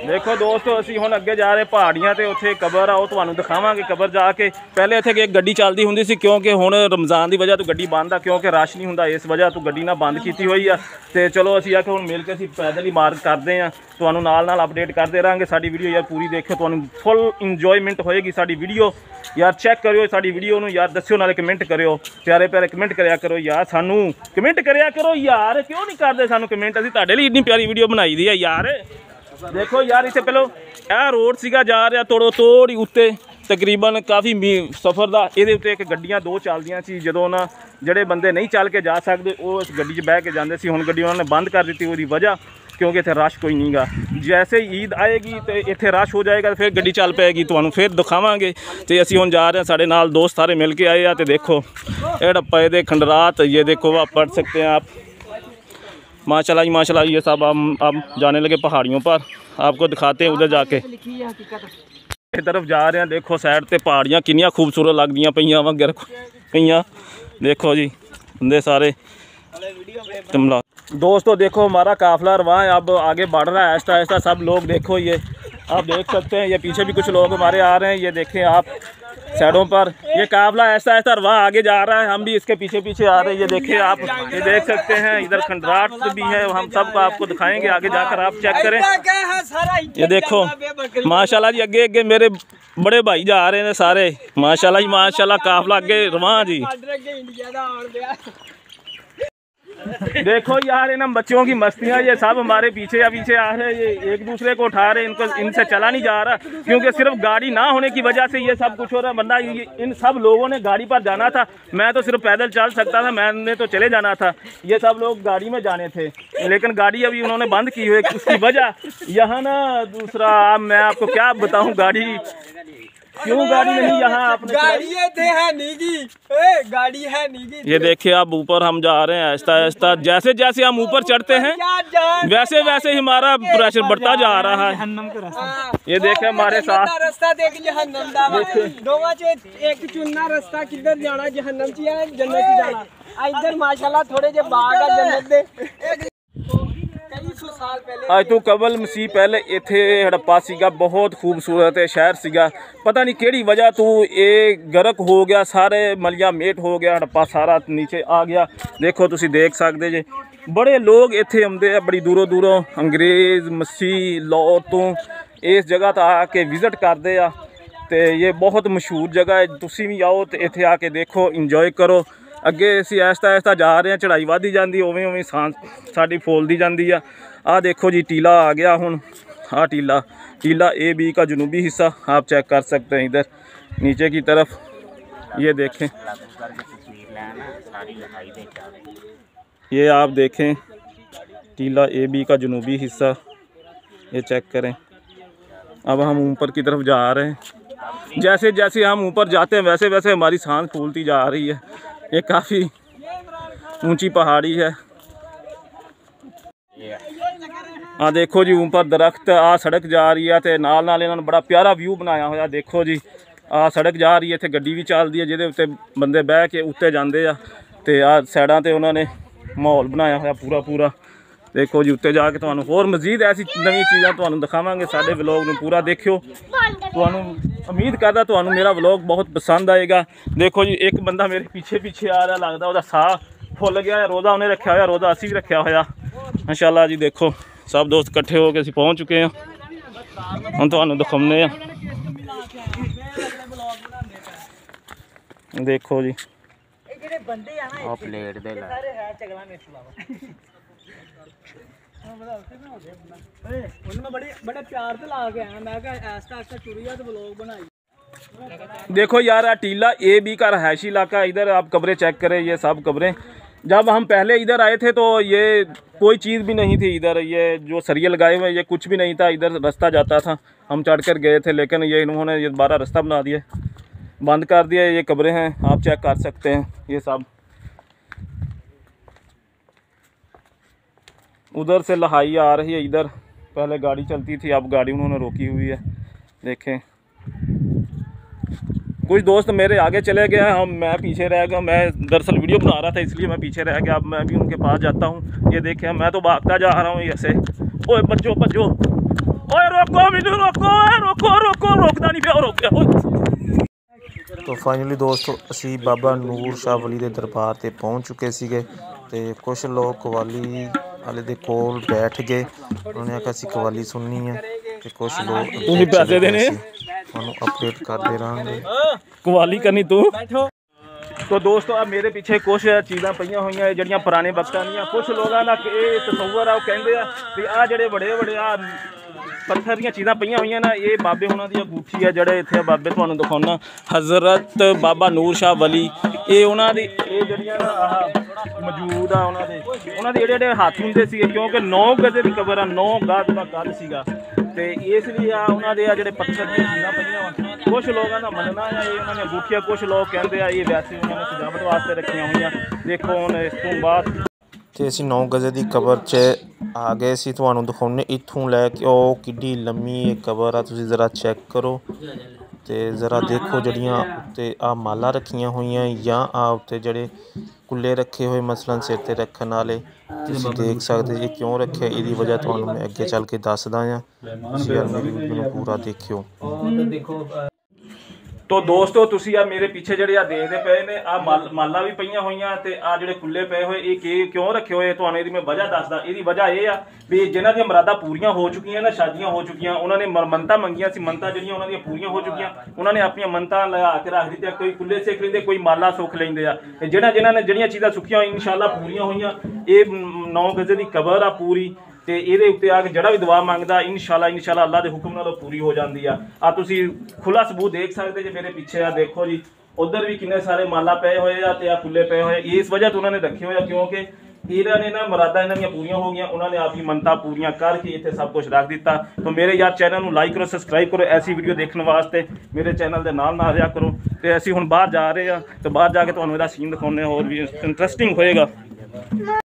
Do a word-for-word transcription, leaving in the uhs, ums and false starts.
देखो दोस्तों असी हुण अगे जा रहे पहाड़ियां ते उत्थे कबर आओ तुहानूं दिखावांगे कबर जाके। पहले इत्थे एक गड्डी चलदी हुंदी सी क्योंकि हुण रमज़ान की वजह तो गड्डी बंद आ क्योंकि रश नहीं हुंदा इस वजह तो गड्डी ना बंद की हुई आ। ते चलो असी आके हुण मिल के असी पैदल ही मार्ग करते हैं तुहानूं नाल नाल अपडेट करते रहांगे। साडी वीडियो यार पूरी देखियो तुहानूं फुल इंजॉयमेंट होएगी साडी वीडियो। यार चेक करियो साडी वीडियो नूं यार दस्सियो नाले कमेंट करियो प्यारे प्यारे कमेंट करया करो यार सानू कमेंट करया करो यार क्यों नहीं करदे सानू कमेंट असी तुहाडे लई इन्नी प्यारी वीडियो बनाई दी है यार। देखो यार इत्थे पहलो यह रोड सीगा जा रहा तोड़ो तोड़ ही उत्ते तकरीबन काफ़ी मी सफ़र का ये एक गड्डियां दो चलदियां सी जदों ना जिहड़े बंदे नहीं चल के जा सकते वो इस गड्डी च बह के जाते सी। हुण गड्डी उन्होंने बंद कर दी उसकी वजह क्योंकि इत्थे रश कोई नहीं गा। जैसे ईद आएगी तो इत्थे रश हो जाएगा तो फिर गड्डी चल पाएगी तुहानूं फिर दिखावांगे। तो असीं हुण जा रहे हैं साढ़े नाल दोस्त सारे मिल के आए हैं। तो देखो ये डप्पा दे खंडरात ये देखो आप पढ़ सकते हैं आप माशाल्लाह जी माशाल्लाह। ये सब हम अब जाने लगे पहाड़ियों पर आपको दिखाते हैं उधर जाके इस तरफ जा रहे हैं। देखो साइड पे पहाड़ियाँ कितनी खूबसूरत लगदियाँ पईयां वगैरह पईयां देखो जी बंदे सारे तमला। दोस्तों देखो हमारा काफिला रवां है अब आगे बढ़ रहा है आहिस्ता आहिस्ता सब लोग। देखो ये आप देख सकते हैं ये पीछे भी कुछ लोग हमारे आ रहे हैं ये देखें आप साइडों पर ये काफिला ऐसा ऐसा रवा आगे जा रहा है हम भी इसके पीछे पीछे आ रहे हैं। ये देखिए आप ये देख सकते हैं इधर खंडराट भी है हम सब को आपको दिखाएंगे आगे जाकर आप चेक करें। ये देखो माशाल्लाह जी अगे अगे मेरे बड़े भाई जा रहे हैं सारे माशाल्लाह जी माशाल्लाह काफिला अगे रवा जी। देखो यार इन बच्चों की मस्तियाँ ये सब हमारे पीछे या पीछे आ रहे हैं ये एक दूसरे को उठा रहे इनको इनसे चला नहीं जा रहा क्योंकि सिर्फ गाड़ी ना होने की वजह से ये सब कुछ हो रहा है। वरना इन सब लोगों ने गाड़ी पर जाना था मैं तो सिर्फ पैदल चल सकता था मैंने तो चले जाना था। ये सब लोग गाड़ी में जाने थे लेकिन गाड़ी अभी उन्होंने बंद की हुई उसकी वजह यहाँ ना दूसरा मैं आपको क्या बताऊँ गाड़ी क्यों गाड़ी नहीं यहाँ गाड़ी है नीगी ए, गाड़ी है नीगी। ये देखिए अब ऊपर हम जा रहे हैं आहिस्ता आहिस्ता जैसे जैसे हम ऊपर चढ़ते हैं वैसे वैसे ही हमारा प्रेशर बढ़ता जा रहा है। ये देखे हमारे साथ रास्ता देख जहन्नम दा दोवां च एक चुनना रास्ता किधर जाना जहन्नम च या जन्नत च जाना। इधर माशाल्लाह थोड़े जे बाग आ जन्नत दे आज तो कबल मसीह पहले इत्थे हड़प्पा सीगा बहुत खूबसूरत है शहर सीगा पता नहीं केड़ी वजह तो ये गर्क हो गया सारे मलिया मेट हो गया हड़प्पा सारा नीचे आ गया। देखो तुसी देख सकते जे बड़े लोग इत्थे आउंदे आ बड़ी दूरों दूरों अंग्रेज़ मसीह लाहौर तो इस जगह तो आके विजिट करते आ। ते ये बहुत मशहूर जगह है तुसी भी आओ तो इत्थे आके देखो इंजॉय करो। अगे असी आहिस्ता आहिस्ता जा रहे हैं चढ़ाई वधदी जाती उवें उवें सांस साडी फूलदी जाती है। आ देखो जी टीला आ गया हुण आ टीला टीला ए बी का जनूबी हिस्सा आप चेक कर सकते हैं इधर नीचे की तरफ ये देखें ये आप देखें टीला ए बी का जनूबी हिस्सा ये चेक करें। अब हम ऊपर की तरफ जा रहे हैं जैसे जैसे हम ऊपर जाते हैं वैसे वैसे हमारी सांस फूलती जा रही है। ये काफ़ी ऊंची पहाड़ी है। हाँ देखो जी ऊपर दरख्त आ सड़क जा रही है तो नाल नाल इन्होंने बड़ा प्यारा व्यू बनाया हुआ। देखो जी आ सड़क जा रही है इत्थे गड्डी भी चलती है जिहदे उत्ते बंदे बह के उत्ते जाते आ ते आ साइडां ते उन्होंने माहौल बनाया हुआ पूरा पूरा। देखो जी उत्ते जाके तुहानूं होर मजीद ऐसी नवी चीज़ां तुहानूं दिखावांगे साडे व्लॉग नूं पूरा देखियो तुहानूं उम्मीद करदा तुहानूं मेरा व्लॉग बहुत पसंद आएगा। देखो जी एक बंदा मेरे पीछे पीछे आ रहा लगता वह साह फुल गया रोज़ा उन्हें रखा हुआ रोज़ा असी भी रखा हुआ माशाल्लाह जी। देखो सब दोस्त इकट्ठे होकर असीं पहुँच चुके हैं हुण तुहानूं दिखाउने आ। देखो जी प्लेट दे देखो यार टीला ए बी का रहायशी इलाका इधर आप कब्रें चेक करें ये सब कब्रें। जब हम पहले इधर आए थे तो ये कोई चीज़ भी नहीं थी इधर ये जो सरिये लगाए हुए ये कुछ भी नहीं था इधर रास्ता जाता था हम चढ़ कर गए थे लेकिन ये इन्होंने ये दोबारा रास्ता बना दिया बंद कर दिया। ये कब्रें हैं आप चेक कर सकते हैं ये सब उधर से लहाई आ रही है इधर पहले गाड़ी चलती थी अब गाड़ी उन्होंने रोकी हुई है। देखें कुछ दोस्त मेरे आगे चले गए हैं हम मैं पीछे रह गया। मैं दरअसल वीडियो बना रहा था इसलिए मैं पीछे रह गया। अब मैं भी उनके पास जाता हूँ। ये देखें मैं तो भागता जा रहा हूँ ऐसे ओए बच्चों बच्चों ओए रोको मैनू रोको रोको रोको रोकदा नहीं पिया रोक तो फाइनली दोस्तों असी बाबा नूर शाह वली के दरबार से पहुँच चुके थे तो कुछ लोग कवाली वाले दे कोल बैठ गए। उन्होंने आखिया असी कवाली सुननी है तो कुछ लोग पैसे देने अपडेट करते रहेंगे। कवाली करनी तू तो दोस्तों अब मेरे पीछे कुछ चीज़ां पईयां होईयां जड़ियां पुराने वक्तां दियां। कुछ लोगों का ये तसव्वुर आ कहते हैं भी आ जड़े बड़े बड़े आ पत्थर दी चीज़ां पईयां होईयां ना ये बाबे हुणां दी अंगूठी है जड़े इत्थे बाबे तुहानूं दिखाउणा हज़रत बाबा नूर शाह वली ये उन्हां दी ये जड़ियां ना आह मौजूद आ उन्हां दे उन्हां दे जेड़े हाथी हुंदे सी क्योंकि नौ गज दी कबर आ नौ गज दा कद सीगा ते इसलिए आ उन्हां दे आ जड़े पत्थर दी चीज़ां पईयां वा कुछ लोगों का मनना है ये उन्होंने अंगूठियां कुछ लोग कहते हैं ये वैसे उन्होंने सजावट वास्ते रखियां हुई। देखो हुण इस तो बाद तो असी नौ गज़े की कबर च आ गए सी तुहानूं दिखाउने इत्थों लैके ओ किड्डी लम्मी ये कबर आ तुसीं ज़रा चैक करो तो ज़रा देखो जड़ियां उत्ते आ माला रखियां हुई या आ उत्ते जड़े कुल्ले रखे हुए मसलन सिर ते रखन वाले तुसीं देख सकते ये क्यों रखे इहदी वजह तुहानूं मैं अगे चल के दसदा आ तुसीं यार मेरी वीडियो नूं पूरा देखियो। तो दोस्तों तुसी आ मेरे पीछे जड़े आ देखते पे ने आ माल माला भी पईयां होईयां ते आ जड़े खुले पे हुए ये क्यों रखे हुए तुहानूं इहदी मैं वजह दसदा। इहदी वजह ये आ भी जिन्हां दी मुरादां पूरियां हो चुकियां ना शादियां हो चुकियां उन्होंने मन्नतां मंगियां सी मन्नतां जड़ियां उन्हां दी पूरियां हो चुकियां उन्होंने अपनी मन्नतां लगा के रख दित्तियां कोई खुले सिख लैंदे कोई माला सुख लैंदे आ ते जिन्हां जिन्हां ने जड़ियां चीज़ां सुखियां इंशाअल्लाह पूरियां होईयां ये नौ गज़े दी कबर आ पूरी ते इहदे उत्ते आके जड़ा भी दुआ मंगदा इंशाअल्लाह इंशाअल्लाह अल्लाह दे हुक्म नाल पूरी हो जाती है। आ तुसी खुला सबूत देख सकते जे मेरे पीछे आ देखो जी उधर भी किन्ने सारे माला पे हुए आ ते आ खुले पे हुए इस वजह तो उन्होंने रखे हुए क्योंकि इन्होंने ना मुरादा इन्हां दियां पूरियां हो गई उन्होंने आपकी मनता पूरियां करके इत्थे सब कुछ रख दिता। तो मेरे यार चैनल नूं लाइक करो सब्सक्राइब करो ऐसी वीडियो देखने वास्ते मेरे चैनल के नाल नाल रहा करो। तो असीं हुण बाहर जा रहे हैं तो बाहर जाके तुहानूं इहदा सीन दिखाउने होर भी इंटरस्टिंग होएगा।